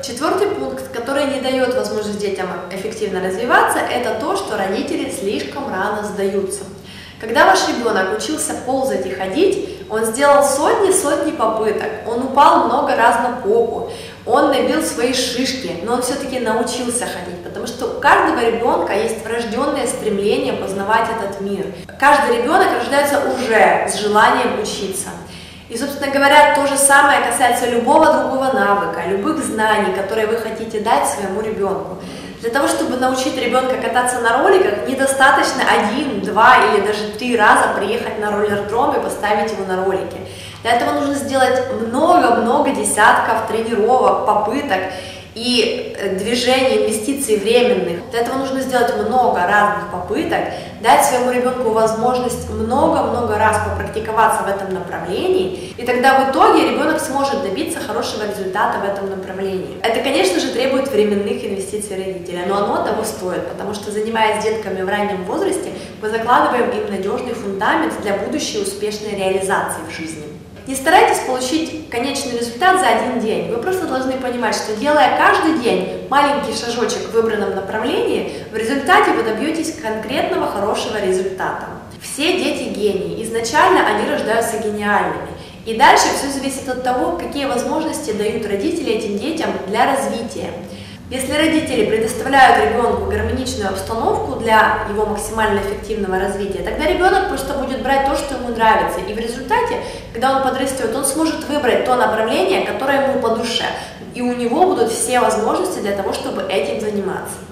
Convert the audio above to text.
Четвертый пункт, который не дает возможность детям эффективно развиваться, это то, что родители слишком рано сдаются. Когда ваш ребенок учился ползать и ходить, он сделал сотни попыток, он упал много раз на попу, он набил свои шишки, но он все-таки научился ходить, потому что у каждого ребенка есть врожденное стремление познавать этот мир. Каждый ребенок рождается уже с желанием учиться. И, собственно говоря, то же самое касается любого другого навыка, любых знаний, которые вы хотите дать своему ребенку. Для того, чтобы научить ребенка кататься на роликах, недостаточно 1, 2 или даже 3 раза приехать на роллердром и поставить его на ролики. Для этого нужно сделать много десятков тренировок, попыток и движений, инвестиций временных. Для этого нужно сделать много разных попыток, дать своему ребенку возможность много раз попрактиковаться в этом направлении, и тогда в итоге ребенок сможет добиться хорошего результата в этом направлении. Это, конечно же, требует временных инвестиций родителя, но оно того стоит, потому что, занимаясь детками в раннем возрасте, мы закладываем им надежный фундамент для будущей успешной реализации в жизни. Не старайтесь получить конечный результат за один день. Вы просто должны понимать, что, делая каждый день маленький шажочек в выбранном направлении, в результате вы добьетесь конкретного хорошего результата. Все дети гении. Изначально они рождаются гениальными. И дальше все зависит от того, какие возможности дают родители этим детям для развития. Если родители предоставляют ребенку гармоничную обстановку для его максимально эффективного развития, тогда ребенок просто будет брать то, что ему нравится. И в результате, когда он подрастет, он сможет выбрать то направление, которое ему по душе. И у него будут все возможности для того, чтобы этим заниматься.